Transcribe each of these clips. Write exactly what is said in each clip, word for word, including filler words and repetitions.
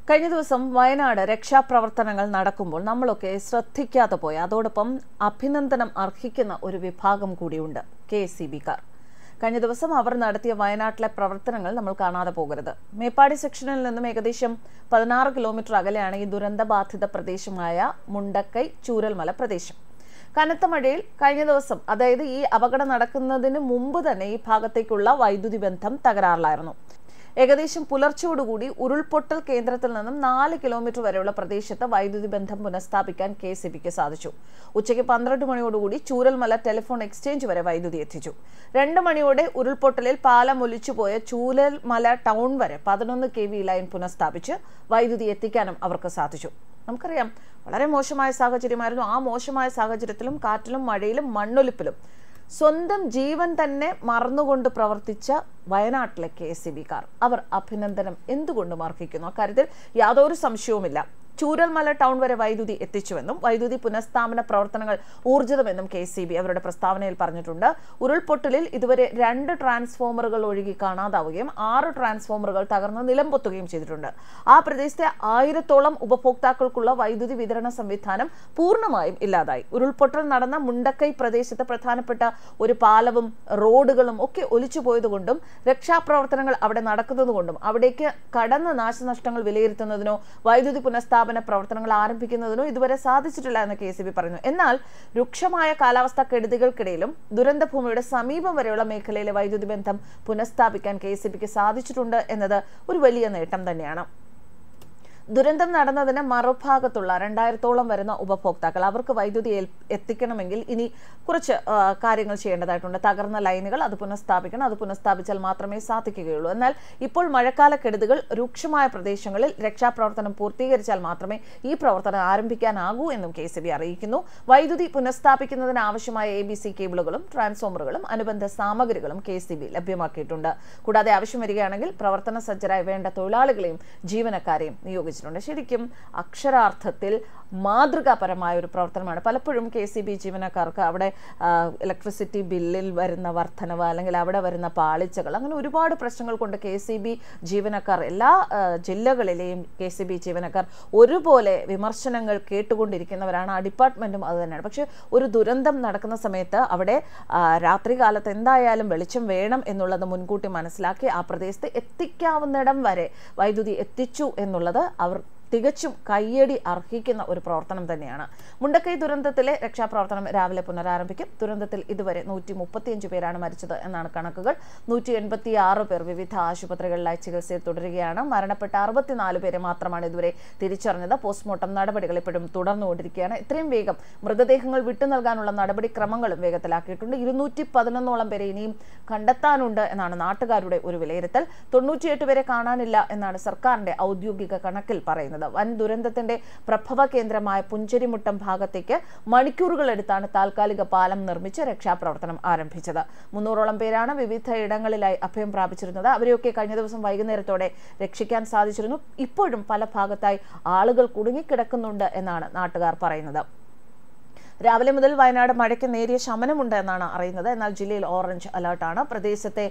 കഴിഞ്ഞ ദിവസം വയനാട് രക്ഷാപ്രവർത്തനങ്ങൾ നടക്കുമ്പോൾ നമ്മളൊക്കെ ശ്രദ്ധിക്കാതെ പോയി അതോടൊപ്പം അഭിനന്ദനം അർഹിക്കുന്ന ഒരു വിഭാഗം കൂടിയുണ്ട് കെ എസ് ഇ ബിക്കാർ. കഴിഞ്ഞ ദിവസം അവർ നടത്തിയ വയനാട്ടിലെ പ്രവർത്തനങ്ങൾ നമ്മൾ കാണാതെ പോകരുത്. മേപ്പാടി സെക്ഷനിൽ നിന്നും ഏകദേശം പതിനാറ് കിലോമീറ്റർ അകലെയാണ് ഈ ദുരന്തബാധിത പ്രദേശമായ മുണ്ടക്കൈ ചൂരൽമല പ്രദേശം. കനത്ത മഴയിൽ കഴിഞ്ഞ ദിവസം, അതായത് ഈ അപകടം നടക്കുന്നതിന് മുമ്പ് തന്നെ ഈ ഭാഗത്തേക്കുള്ള വൈദ്യുതി ബന്ധം തകരാറിലായിരുന്നു. ഏകദേശം പുലർച്ചയോടുകൂടി ഉരുൾപൊട്ടൽ കേന്ദ്രത്തിൽ നിന്നും നാല് കിലോമീറ്റർ വരെയുള്ള പ്രദേശത്ത് വൈദ്യുതി ബന്ധം പുനഃസ്ഥാപിക്കാൻ കെ എസ് ഇ ബിക്ക് സാധിച്ചു. ഉച്ചയ്ക്ക് പന്ത്രണ്ട് മണിയോടുകൂടി ചൂരൽമല ടെലിഫോൺ എക്സ്ചേഞ്ച് വരെ വൈദ്യുതി എത്തിച്ചു. രണ്ട് മണിയോടെ ഉരുൾപൊട്ടലിൽ പാലം ഒലിച്ചുപോയ ചൂരൽമല ടൗൺ വരെ പതിനൊന്ന് കെ വി ലൈൻ പുനഃസ്ഥാപിച്ച് വൈദ്യുതി എത്തിക്കാനും അവർക്ക് സാധിച്ചു. നമുക്കറിയാം, വളരെ മോശമായ സാഹചര്യമായിരുന്നു. ആ മോശമായ സാഹചര്യത്തിലും കാറ്റിലും മഴയിലും മണ്ണൊലിപ്പിലും സ്വന്തം ജീവൻ തന്നെ മറന്നുകൊണ്ട് പ്രവർത്തിച്ച വയനാട്ടിലെ കെ എസ് ഇ ബിക്കാർ അവർ അഭിനന്ദനം എന്തുകൊണ്ടും അർഹിക്കുന്നു. അക്കാര്യത്തിൽ യാതൊരു സംശയവുമില്ല. ചൂരൽമല ടൗൺ വരെ വൈദ്യുതി എത്തിച്ചുവെന്നും വൈദ്യുതി പുനഃസ്ഥാപന പ്രവർത്തനങ്ങൾ ഊർജിതമെന്നും കെ എസ് ഇ ബി അവരുടെ പ്രസ്താവനയിൽ പറഞ്ഞിട്ടുണ്ട്. ഉരുൾപൊട്ടലിൽ ഇതുവരെ രണ്ട് ട്രാൻസ്ഫോമറുകൾ ഒഴുകി കാണാതാവുകയും ആറ് ട്രാൻസ്ഫോമറുകൾ തകർന്ന് നിലംപൊത്തുകയും ചെയ്തിട്ടുണ്ട്. ആ പ്രദേശത്തെ ആയിരത്തോളം ഉപഭോക്താക്കൾക്കുള്ള വൈദ്യുതി വിതരണ സംവിധാനം പൂർണ്ണമായും ഇല്ലാതായി. ഉരുൾപൊട്ടൽ നടന്ന മുണ്ടക്കൈ പ്രദേശത്ത് പ്രധാനപ്പെട്ട ഒരു പാലവും റോഡുകളും ഒക്കെ ഒലിച്ചുപോയതുകൊണ്ടും രക്ഷാപ്രവർത്തനങ്ങൾ അവിടെ നടക്കുന്നതുകൊണ്ടും അവിടേക്ക് കടന്ന് നാശനഷ്ടങ്ങൾ വിലയിരുത്തുന്നതിനോ വൈദ്യുതി പുനഃസ്ഥാപന പ്രവർത്തനങ്ങൾ ആരംഭിക്കുന്നതിനോ ഇതുവരെ സാധിച്ചിട്ടില്ല എന്ന് കെ എസ് ഇ ബി പറഞ്ഞു. എന്നാൽ രൂക്ഷമായ കാലാവസ്ഥാ കെടുതികൾക്കിടയിലും ദുരന്തഭൂമിയുടെ സമീപം വരെയുള്ള മേഖലയിലെ വൈദ്യുതി ബന്ധം പുനഃസ്ഥാപിക്കാൻ കെ എസ് ഇ ബിക്ക് സാധിച്ചിട്ടുണ്ട് എന്നത് ഒരു വലിയ നേട്ടം തന്നെയാണ്. ദുരന്തം നടന്നതിന് മറുഭാഗത്തുള്ള രണ്ടായിരത്തോളം വരുന്ന ഉപഭോക്താക്കൾ അവർക്ക് വൈദ്യുതി എത്തിക്കണമെങ്കിൽ ഇനി കുറച്ച് കാര്യങ്ങൾ ചെയ്യേണ്ടതായിട്ടുണ്ട്. തകർന്ന ലൈനുകൾ അത് പുനഃസ്ഥാപിക്കണം. അത് പുനഃസ്ഥാപിച്ചാൽ മാത്രമേ സാധിക്കുകയുള്ളൂ. എന്നാൽ ഇപ്പോൾ മഴക്കാല കെടുതികൾ രൂക്ഷമായ പ്രദേശങ്ങളിൽ രക്ഷാപ്രവർത്തനം പൂർത്തീകരിച്ചാൽ മാത്രമേ ഈ പ്രവർത്തനം ആരംഭിക്കാനാകൂ എന്നും കെ എസ് ഇ ബി അറിയിക്കുന്നു. വൈദ്യുതി പുനഃസ്ഥാപിക്കുന്നതിന് ആവശ്യമായ എ ബി സി കേബിളുകളും ട്രാൻസ്ഫോമറുകളും അനുബന്ധ സാമഗ്രികളും കെ എസ് ഇ ബി ലഭ്യമാക്കിയിട്ടുണ്ട്. കൂടാതെ ആവശ്യം വരികയാണെങ്കിൽ പ്രവർത്തന സജ്ജരായി വേണ്ട തൊഴിലാളികളെയും ജീവനക്കാരെയും നിയോഗിച്ചു. ശരിക്കും അക്ഷരാർത്ഥത്തിൽ മാതൃകാപരമായ ഒരു പ്രവർത്തനമാണ്. പലപ്പോഴും കെ എസ് ഇ ബി ജീവനക്കാർക്ക് അവിടെ ഇലക്ട്രിസിറ്റി ബില്ലിൽ വരുന്ന വർധനവ് അല്ലെങ്കിൽ അവിടെ വരുന്ന പാളിച്ചകൾ, അങ്ങനെ ഒരുപാട് പ്രശ്നങ്ങൾ കൊണ്ട് കെ എസ് ഇ ബി ജീവനക്കാർ, എല്ലാ ജില്ലകളിലെയും കെ എസ് ഇ ബി ജീവനക്കാർ ഒരുപോലെ വിമർശനങ്ങൾ കേട്ടുകൊണ്ടിരിക്കുന്നവരാണ്. ആ ഡിപ്പാർട്ട്മെന്റും അത് തന്നെയാണ്. പക്ഷെ ഒരു ദുരന്തം നടക്കുന്ന സമയത്ത് അവിടെ രാത്രി കാലത്ത് എന്തായാലും വെളിച്ചം വേണം എന്നുള്ളത് മുൻകൂട്ടി മനസ്സിലാക്കി ആ പ്രദേശത്ത് എത്തിക്കാവുന്നിടം വരെ വൈദ്യുതി എത്തിച്ചു എന്നുള്ളത് അവർ തികച്ചും കയ്യടി അർഹിക്കുന്ന ഒരു പ്രവർത്തനം തന്നെയാണ്. മുണ്ടക്കൈ ദുരന്തത്തിലെ രക്ഷാപ്രവർത്തനം രാവിലെ പുനരാരംഭിക്കും. ദുരന്തത്തിൽ ഇതുവരെ നൂറ്റി മുപ്പത്തിയഞ്ച് പേരാണ് മരിച്ചത് എന്നാണ് കണക്കുകൾ. നൂറ്റി എൺപത്തി ആറ് പേർ വിവിധ ആശുപത്രികളിലായി ചികിത്സയിൽ തുടരുകയാണ്. മരണപ്പെട്ട അറുപത്തിനാല് പേരെ മാത്രമാണ് ഇതുവരെ തിരിച്ചറിഞ്ഞത്. പോസ്റ്റ്മോർട്ടം നടപടികൾ ഇപ്പോഴും തുടർന്നുകൊണ്ടിരിക്കുകയാണ്. ഇത്രയും വേഗം മൃതദേഹങ്ങൾ വിട്ടു നൽകാനുള്ള നടപടിക്രമങ്ങളും വേഗത്തിലാക്കിയിട്ടുണ്ട്. ഇരുന്നൂറ്റി പതിനൊന്നോളം പേരെ ഇനിയും കണ്ടെത്താനുണ്ട് എന്നാണ് നാട്ടുകാരുടെ ഒരു വിലയിരുത്തൽ. തൊണ്ണൂറ്റിയെട്ട് പേരെ കാണാനില്ല എന്നാണ് സർക്കാരിന്റെ ഔദ്യോഗിക കണക്കിൽ പറയുന്നത്. വൻ ദുരന്തത്തിന്റെ പ്രഭവ കേന്ദ്രമായ പുഞ്ചരിമുട്ടം ഭാഗത്തേക്ക് മണിക്കൂറുകൾ എടുത്താണ് താൽക്കാലിക പാലം നിർമ്മിച്ച് രക്ഷാപ്രവർത്തനം ആരംഭിച്ചത്. മുന്നൂറോളം പേരാണ് വിവിധ ഇടങ്ങളിലായി അഭയം പ്രാപിച്ചിരുന്നത്. അവരെയൊക്കെ കഴിഞ്ഞ ദിവസം വൈകുന്നേരത്തോടെ രക്ഷിക്കാൻ സാധിച്ചിരുന്നു. ഇപ്പോഴും പല ഭാഗത്തായി ആളുകൾ കുടുങ്ങിക്കിടക്കുന്നുണ്ട് എന്നാണ് നാട്ടുകാർ പറയുന്നത്. രാവിലെ മുതൽ വയനാട് മഴയ്ക്ക് നേരിയ ശമനമുണ്ട് എന്നാണ് അറിയുന്നത്. എന്നാൽ ജില്ലയിൽ ഓറഞ്ച് അലർട്ടാണ്. പ്രദേശത്തെ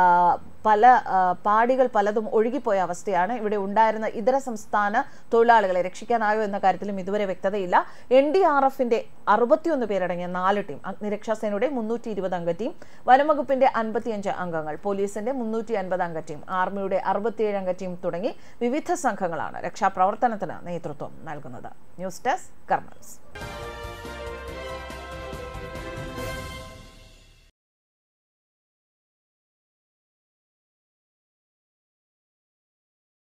പല പാടികൾ പലതും ഒഴുകിപ്പോയ അവസ്ഥയാണ്. ഇവിടെ ഉണ്ടായിരുന്ന ഇതര സംസ്ഥാന തൊഴിലാളികളെ രക്ഷിക്കാനായോ എന്ന കാര്യത്തിലും ഇതുവരെ വ്യക്തതയില്ല. എൻ ഡി ആർ എഫിന്റെ അറുപത്തിയൊന്ന് പേരടങ്ങിയ നാല് ടീം, അഗ്നിരക്ഷാസേനയുടെ മുന്നൂറ്റി ഇരുപത് അംഗ ടീം, വനംവകുപ്പിന്റെ അൻപത്തിയഞ്ച് അംഗങ്ങൾ, പോലീസിന്റെ മുന്നൂറ്റി അൻപത് അംഗ ടീം, ആർമിയുടെ അറുപത്തിയേഴ് അംഗ ടീം തുടങ്ങി വിവിധ സംഘങ്ങളാണ് രക്ഷാപ്രവർത്തനത്തിന് നേതൃത്വം നൽകുന്നത്. News desk കർമ്മൽസ്.